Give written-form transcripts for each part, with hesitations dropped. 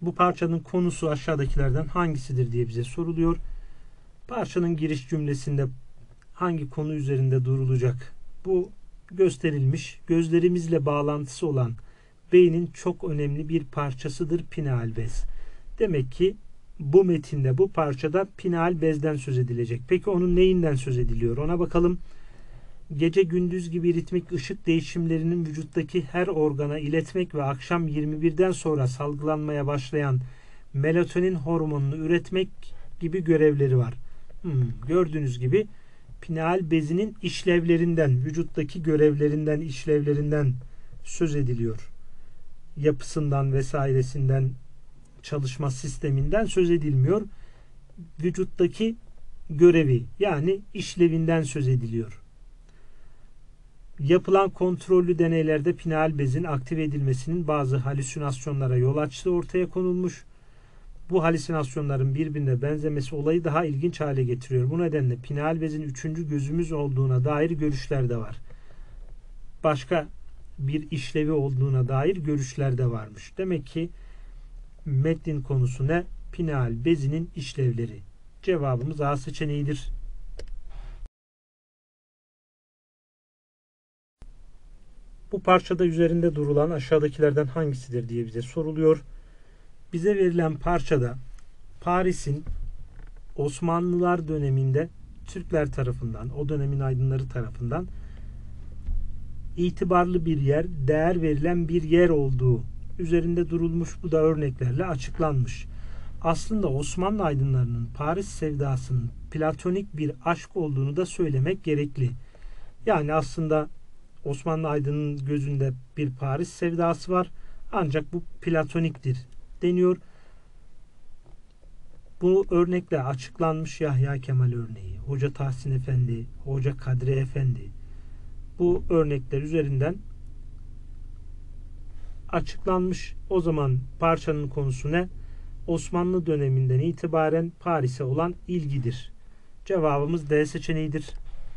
Bu parçanın konusu aşağıdakilerden hangisidir diye bize soruluyor. Parçanın giriş cümlesinde hangi konu üzerinde durulacak? Bu gösterilmiş. Gözlerimizle bağlantısı olan beynin çok önemli bir parçasıdır pineal bez. Demek ki bu metinde, bu parçada pineal bezden söz edilecek. Peki onun neyinden söz ediliyor? Ona bakalım. Gece gündüz gibi ritmik ışık değişimlerinin vücuttaki her organa iletmek ve akşam 21'den sonra salgılanmaya başlayan melatonin hormonunu üretmek gibi görevleri var. Gördüğünüz gibi pineal bezinin işlevlerinden, vücuttaki görevlerinden, işlevlerinden söz ediliyor. Yapısından vesairesinden, çalışma sisteminden söz edilmiyor. Vücuttaki görevi yani işlevinden söz ediliyor. Yapılan kontrollü deneylerde pineal bezin aktive edilmesinin bazı halüsinasyonlara yol açtığı ortaya konulmuş. Bu halüsinasyonların birbirine benzemesi olayı daha ilginç hale getiriyor. Bu nedenle pineal bezin üçüncü gözümüz olduğuna dair görüşler de var. Başka bir işlevi olduğuna dair görüşler de varmış. Demek ki metnin konusu ne? Pineal bezinin işlevleri. Cevabımız A seçeneğidir. Bu parçada üzerinde durulan aşağıdakilerden hangisidir diye bize soruluyor. Bize verilen parçada Paris'in Osmanlılar döneminde Türkler tarafından, o dönemin aydınları tarafından itibarlı bir yer, değer verilen bir yer olduğu üzerinde durulmuş. Bu da örneklerle açıklanmış. Aslında Osmanlı aydınlarının Paris sevdasının platonik bir aşk olduğunu da söylemek gerekli. Yani aslında Osmanlı aydınının gözünde bir Paris sevdası var. Ancak bu platoniktir deniyor. Bu örnekle açıklanmış Yahya Kemal örneği, Hoca Tahsin Efendi, Hoca Kadri Efendi. Bu örnekler üzerinden açıklanmış. O zaman parçanın konusu ne? Osmanlı döneminden itibaren Paris'e olan ilgidir. Cevabımız D seçeneğidir.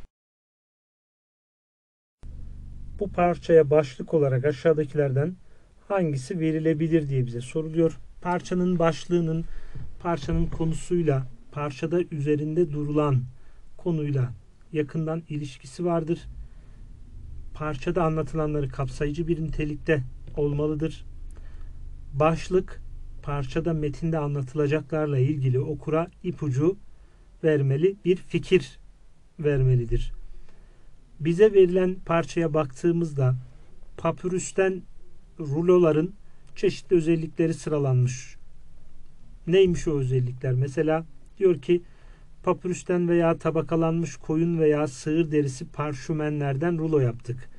Bu parçaya başlık olarak aşağıdakilerden hangisi verilebilir diye bize soruluyor. Parçanın başlığının parçanın konusuyla, parçada üzerinde durulan konuyla yakından ilişkisi vardır. Parçada anlatılanları kapsayıcı bir nitelikte olmalıdır. Başlık parçada metinde anlatılacaklarla ilgili okura ipucu vermeli, bir fikir vermelidir. Bize verilen parçaya baktığımızda papürüsten ruloların çeşitli özellikleri sıralanmış. Neymiş o özellikler? Mesela diyor ki papürüsten veya tabakalanmış koyun veya sığır derisi parşümenlerden rulo yaptık.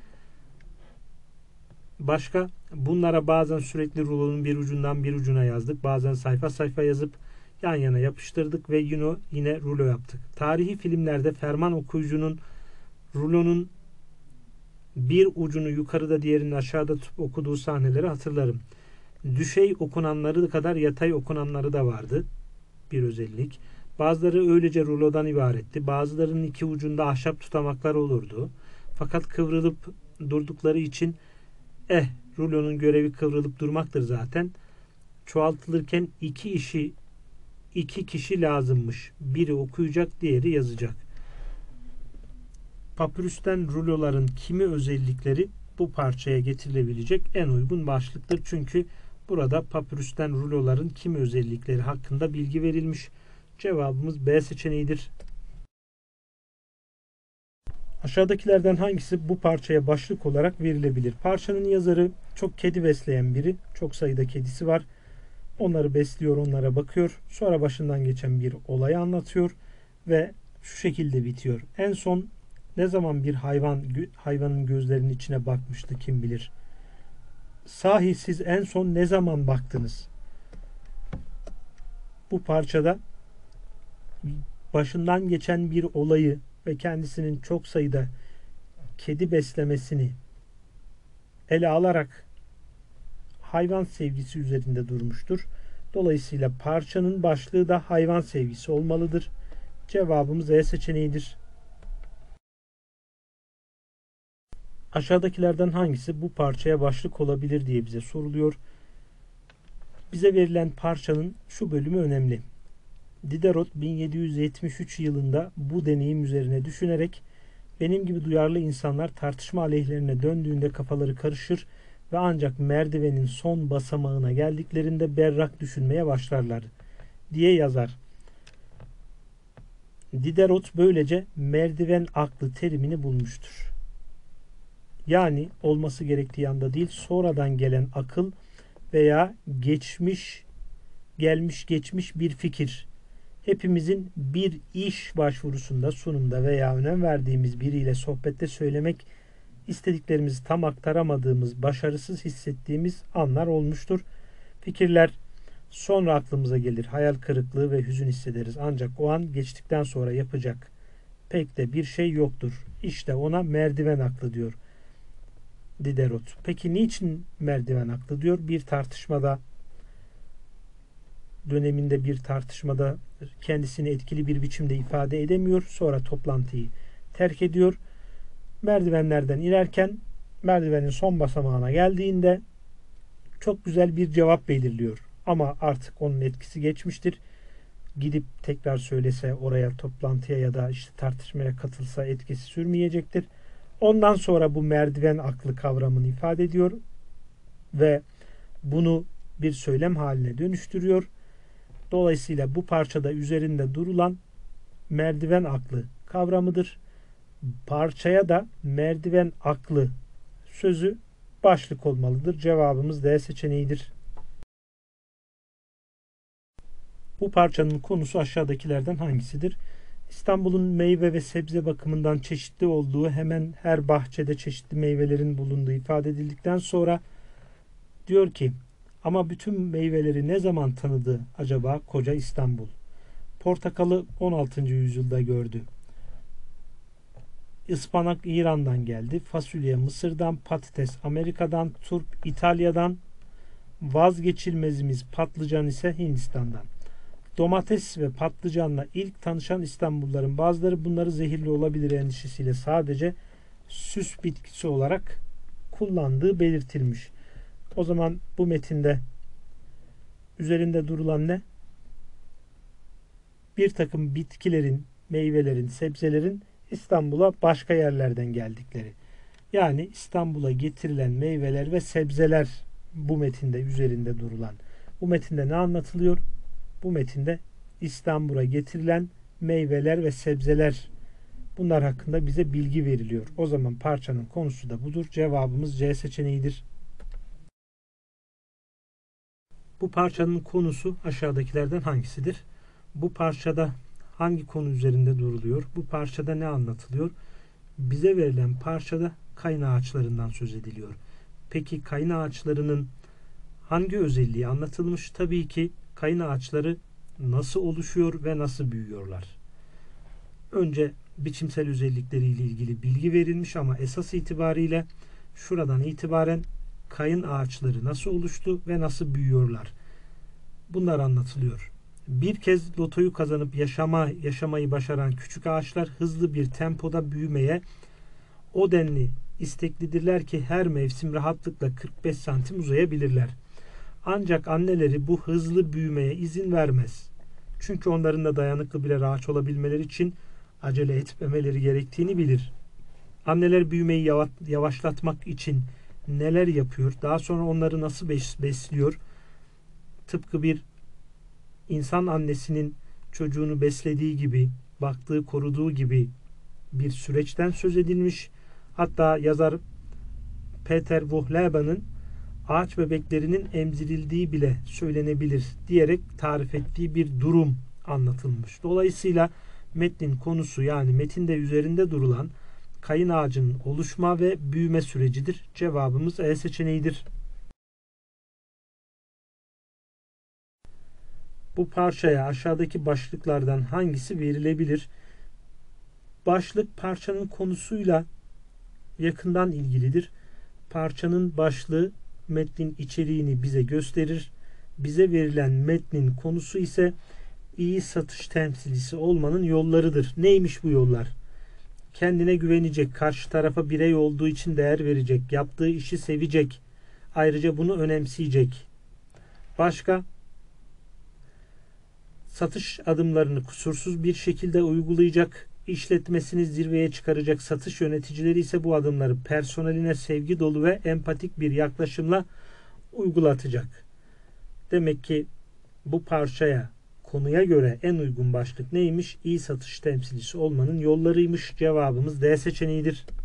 Başka, bunlara bazen sürekli rulonun bir ucundan bir ucuna yazdık. Bazen sayfa sayfa yazıp yan yana yapıştırdık ve yine rulo yaptık. Tarihi filmlerde ferman okuyucunun rulonun bir ucunu yukarıda diğerini aşağıda tutup okuduğu sahneleri hatırlarım. Düşey okunanları kadar yatay okunanları da vardı. Bir özellik. Bazıları öylece rulodan ibaretti. Bazılarının iki ucunda ahşap tutamaklar olurdu. Fakat kıvrılıp durdukları için rulonun görevi kıvrılıp durmaktır zaten. Çoğaltılırken iki kişi lazımmış. Biri okuyacak, diğeri yazacak. Papürüsten ruloların kimi özellikleri bu parçaya getirilebilecek en uygun başlıktır. Çünkü burada papürüsten ruloların kimi özellikleri hakkında bilgi verilmiş. Cevabımız B seçeneğidir. Aşağıdakilerden hangisi bu parçaya başlık olarak verilebilir? Parçanın yazarı çok kedi besleyen biri. Çok sayıda kedisi var. Onları besliyor, onlara bakıyor. Sonra başından geçen bir olayı anlatıyor ve şu şekilde bitiyor. En son ne zaman bir hayvanın gözlerinin içine bakmıştı kim bilir. Sahi siz en son ne zaman baktınız? Bu parçada başından geçen bir olayı ve kendisinin çok sayıda kedi beslemesini ele alarak hayvan sevgisi üzerinde durmuştur. Dolayısıyla parçanın başlığı da hayvan sevgisi olmalıdır. Cevabımız E seçeneğidir. Aşağıdakilerden hangisi bu parçaya başlık olabilir diye bize soruluyor. Bize verilen parçanın şu bölümü önemli. Diderot 1773 yılında bu deneyim üzerine düşünerek benim gibi duyarlı insanlar tartışma aleyhlerine döndüğünde kafaları karışır ve ancak merdivenin son basamağına geldiklerinde berrak düşünmeye başlarlar diye yazar. Diderot böylece merdiven aklı terimini bulmuştur. Yani olması gerektiği anda değil, sonradan gelen akıl veya gelmiş geçmiş bir fikir. Hepimizin bir iş başvurusunda, sunumda veya önem verdiğimiz biriyle sohbette söylemek istediklerimizi tam aktaramadığımız, başarısız hissettiğimiz anlar olmuştur. Fikirler sonra aklımıza gelir. Hayal kırıklığı ve hüzün hissederiz. Ancak o an geçtikten sonra yapacak pek de bir şey yoktur. İşte ona merdiven aklı diyor Diderot. Peki niçin merdiven aklı diyor? Bir tartışmada, döneminde bir tartışmada kendisini etkili bir biçimde ifade edemiyor. Sonra toplantıyı terk ediyor. Merdivenlerden inerken merdivenin son basamağına geldiğinde çok güzel bir cevap belirliyor. Ama artık onun etkisi geçmiştir. Gidip tekrar söylese oraya, toplantıya ya da işte tartışmaya katılsa etkisi sürmeyecektir. Ondan sonra bu merdiven aklı kavramını ifade ediyor ve bunu bir söylem haline dönüştürüyor. Dolayısıyla bu parçada üzerinde durulan merdiven aklı kavramıdır. Parçaya da merdiven aklı sözü başlık olmalıdır. Cevabımız D seçeneğidir. Bu parçanın konusu aşağıdakilerden hangisidir? İstanbul'un meyve ve sebze bakımından çeşitli olduğu, hemen her bahçede çeşitli meyvelerin bulunduğu ifade edildikten sonra diyor ki, ama bütün meyveleri ne zaman tanıdı acaba koca İstanbul? Portakalı 16. yüzyılda gördü. Ispanak İran'dan geldi. Fasulye Mısır'dan, patates Amerika'dan, turp İtalya'dan, vazgeçilmezimiz patlıcan ise Hindistan'dan. Domates ve patlıcanla ilk tanışan İstanbulluların bazıları bunları zehirli olabilir endişesiyle sadece süs bitkisi olarak kullandığı belirtilmiş. O zaman bu metinde üzerinde durulan ne? Bir takım bitkilerin, meyvelerin, sebzelerin İstanbul'a başka yerlerden geldikleri. Yani İstanbul'a getirilen meyveler ve sebzeler bu metinde üzerinde durulan. Bu metinde ne anlatılıyor? Bu metinde İstanbul'a getirilen meyveler ve sebzeler, bunlar hakkında bize bilgi veriliyor. O zaman parçanın konusu da budur. Cevabımız C seçeneğidir. Bu parçanın konusu aşağıdakilerden hangisidir? Bu parçada hangi konu üzerinde duruluyor? Bu parçada ne anlatılıyor? Bize verilen parçada kayın ağaçlarından söz ediliyor. Peki kayın ağaçlarının hangi özelliği anlatılmış? Tabii ki kayın ağaçları nasıl oluşuyor ve nasıl büyüyorlar? Önce biçimsel özellikleriyle ilgili bilgi verilmiş ama esas itibariyle şuradan itibaren kayın ağaçları nasıl oluştu ve nasıl büyüyorlar? Bunlar anlatılıyor. Bir kez lotoyu kazanıp yaşamayı başaran küçük ağaçlar hızlı bir tempoda büyümeye o denli isteklidirler ki her mevsim rahatlıkla 45 santim uzayabilirler. Ancak anneleri bu hızlı büyümeye izin vermez. Çünkü onların da dayanıklı birer ağaç olabilmeleri için acele etmemeleri gerektiğini bilir. Anneler büyümeyi yavaşlatmak için neler yapıyor? Daha sonra onları nasıl besliyor? Tıpkı bir insan annesinin çocuğunu beslediği gibi, baktığı, koruduğu gibi bir süreçten söz edilmiş. Hatta yazar Peter Wohleben'in ağaç bebeklerinin emzirildiği bile söylenebilir diyerek tarif ettiği bir durum anlatılmış. Dolayısıyla metnin konusu, yani metinde üzerinde durulan kayın ağacının oluşma ve büyüme sürecidir. Cevabımız E seçeneğidir. Bu parçaya aşağıdaki başlıklardan hangisi verilebilir? Başlık parçanın konusuyla yakından ilgilidir. Parçanın başlığı metnin içeriğini bize gösterir. Bize verilen metnin konusu ise iyi satış temsilcisi olmanın yollarıdır. Neymiş bu yollar? Kendine güvenecek, karşı tarafa birey olduğu için değer verecek, yaptığı işi sevecek, ayrıca bunu önemseyecek. Başka? Satış adımlarını kusursuz bir şekilde uygulayacak, işletmesini zirveye çıkaracak satış yöneticileri ise bu adımları personeline sevgi dolu ve empatik bir yaklaşımla uygulatacak. Demek ki bu parçaya, konuya göre en uygun başlık neymiş? İyi satış temsilcisi olmanın yollarıymış. Cevabımız D seçeneğidir.